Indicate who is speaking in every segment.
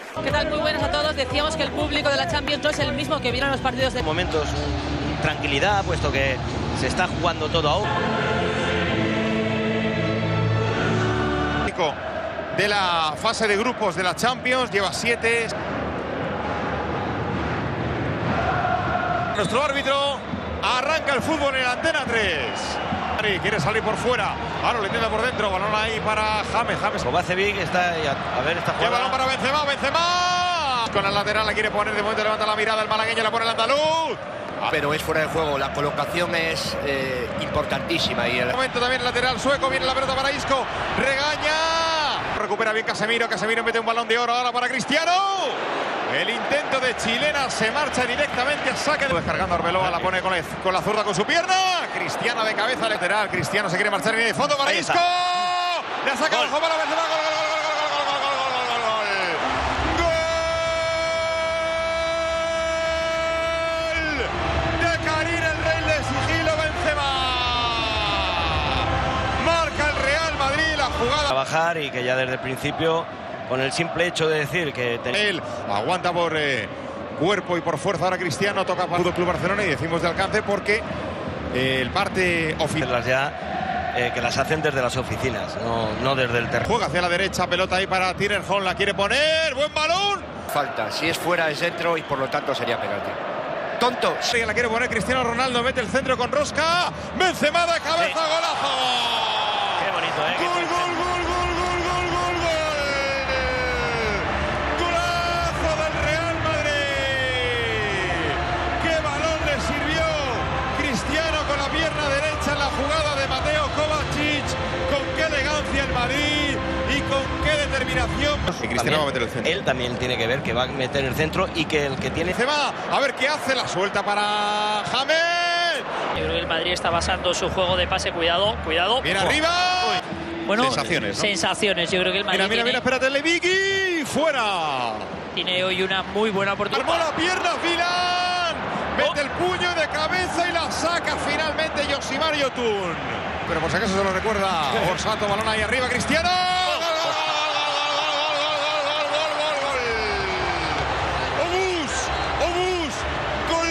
Speaker 1: ¿Qué tal? Muy buenas a todos. Decíamos que el público de la Champions no es el mismo que vieron los partidos de
Speaker 2: momentos, tranquilidad, puesto que se está jugando todo ahora.
Speaker 3: De la fase de grupos de la Champions, lleva 7. Nuestro árbitro arranca el fútbol en la Antena 3. Quiere salir por fuera, ahora lo intenta por dentro, balón ahí para James.
Speaker 2: Kovacevic está, a ver, esta jugada.
Speaker 3: Balón para Benzema. Con el lateral la quiere poner, de momento levanta la mirada el malagueño, la pone el andaluz.
Speaker 4: Pero es fuera de juego, la colocación es importantísima. Y
Speaker 3: el momento también el lateral sueco, viene la pelota para Isco, regaña. Recupera bien Casemiro mete un balón de oro ahora para Cristiano. El intento de Chilena se marcha directamente a saque. Descargando Arbeloa, la pone con la zurda con su pierna. Cristiano de cabeza lateral. Cristiano se quiere marchar en el fondo para Isco. Le ha sacado el juego para Benzema. Gol de Karim, el rey de sigilo, Benzema. Marca el Real Madrid la jugada.
Speaker 2: Trabajar y que ya desde el principio, con el simple hecho de decir que
Speaker 3: él aguanta por cuerpo y por fuerza. Ahora Cristiano toca para el Club Barcelona y decimos de alcance porque el parte oficial
Speaker 2: ya que las hacen desde las oficinas, no desde el terreno.
Speaker 3: Juega hacia la derecha, pelota ahí para Tinerholm, la quiere poner, buen balón.
Speaker 4: Falta, si es fuera es dentro y por lo tanto sería penalti. Tonto.
Speaker 3: Sí, la quiere poner Cristiano Ronaldo, mete el centro con Rosca. Benzema de cabeza, sí. Golazo.
Speaker 2: Qué bonito,
Speaker 3: Gol. Jugada de Mateo Kovacic, con qué elegancia el Madrid y con qué determinación. Y Cristiano va a meter el centro.
Speaker 2: Él también tiene que ver que va a meter el centro y que el que tiene...
Speaker 3: Se va, a ver qué hace, la suelta para James.
Speaker 5: Yo creo que el Madrid está basando su juego de pase, cuidado.
Speaker 3: Bien arriba.
Speaker 5: Bueno,
Speaker 3: sensaciones, ¿no?
Speaker 5: Sensaciones, yo creo que el Madrid
Speaker 3: Mira, espérate, Levicki, fuera.
Speaker 5: Tiene hoy una muy buena oportunidad.
Speaker 3: Armó la pierna, Vilán. Mete el puño de cabeza y la saca finalmente Yosimar Yotun. Pero por si acaso se lo recuerda. Orsato, balón ahí arriba, Cristiano. ¡Gol! Obús. Gol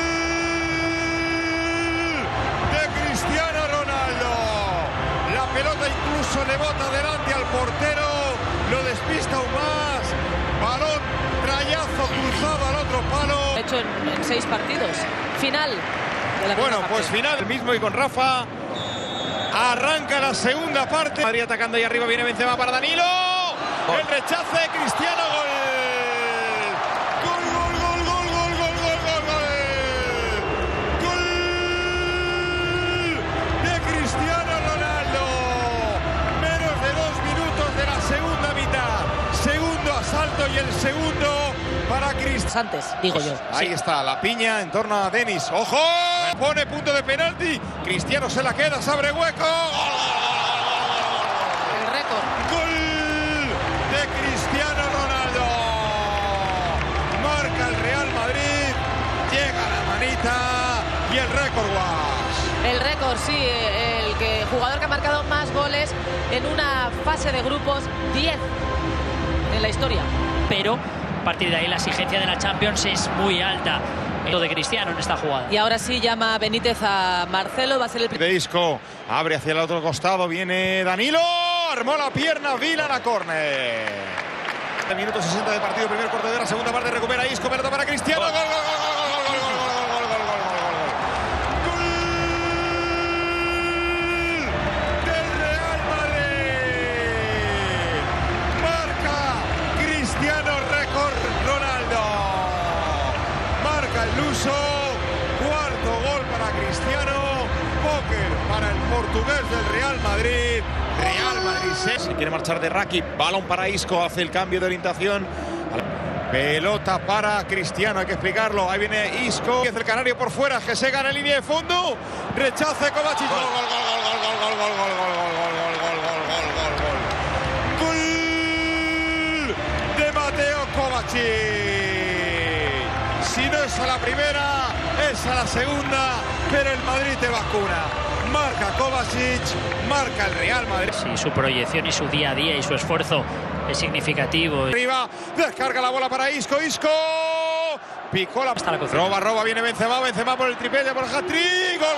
Speaker 3: de Cristiano Ronaldo. La pelota incluso le bota delante al portero. Lo despista aún más. Balón, trayazo cruzado al otro palo.
Speaker 1: Hecho en 6 partidos. Final.
Speaker 3: Bueno, pues final el mismo y con Rafa. Arranca la segunda parte. Madrid atacando ahí arriba, viene Benzema para Danilo. Gol. El rechace, Cristiano, gol. Gol de Cristiano Ronaldo. Menos de 2 minutos de la segunda mitad. Segundo asalto y el segundo para Cristiano.
Speaker 1: Antes, digo yo.
Speaker 3: Ahí está la piña en torno a Denis. ¡Ojo! Pone punto de penalti. Cristiano se la queda, se abre hueco.
Speaker 1: El récord.
Speaker 3: Gol de Cristiano Ronaldo. Marca el Real Madrid. Llega la manita y el récord guas.
Speaker 1: El récord, sí. El jugador que ha marcado más goles en una fase de grupos, 10 en la historia.
Speaker 5: Pero a partir de ahí la exigencia de la Champions es muy alta. Lo de Cristiano en esta jugada.
Speaker 1: Y ahora sí llama Benítez a Marcelo, va a ser el
Speaker 3: de Isco, abre hacia el otro costado, viene Danilo, armó la pierna, Vila a córner. Minuto 60 de partido, primer cuarto de hora, segunda parte, recupera Isco, pelota para Cristiano, gol. Del Real Madrid. Marca Cristiano, récord Ronaldo. Marca el luso, cuarto gol para Cristiano, póker para el portugués del Real Madrid. Real Madrid se quiere marchar de Rakip, balón para Isco, hace el cambio de orientación. Pelota para Cristiano, hay que explicarlo. Ahí viene Isco, el canario por fuera, que se gana en línea de fondo. Rechace Kovacic. Gol de Mateo Kovacic. Si no es a la primera, es a la segunda, pero el Madrid te vacuna. Marca Kovacic, marca el Real Madrid.
Speaker 5: Sí, su proyección y su día a día y su esfuerzo es significativo.
Speaker 3: Arriba, descarga la bola para Isco, picó la roba, viene Benzema por el triplete, por el hat-trick, gol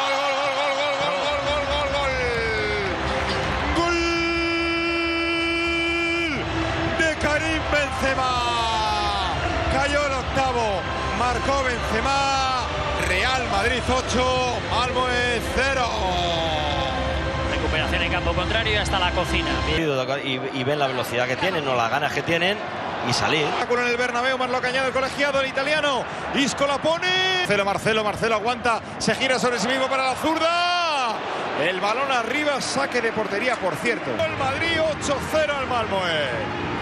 Speaker 3: de Karim Benzema, cayó el octavo, marcó Benzema, Real Madrid 8, Malmö 0.
Speaker 5: Recuperación en campo contrario y hasta la cocina.
Speaker 2: Y ven la velocidad que tienen, o las ganas que tienen, y salir.
Speaker 3: En el Bernabéu, más lo cañado el colegiado, el italiano. Isco la pone. Marcelo aguanta, se gira sobre sí mismo para la zurda. El balón arriba, saque de portería, por cierto. El Madrid 8-0 al Malmö.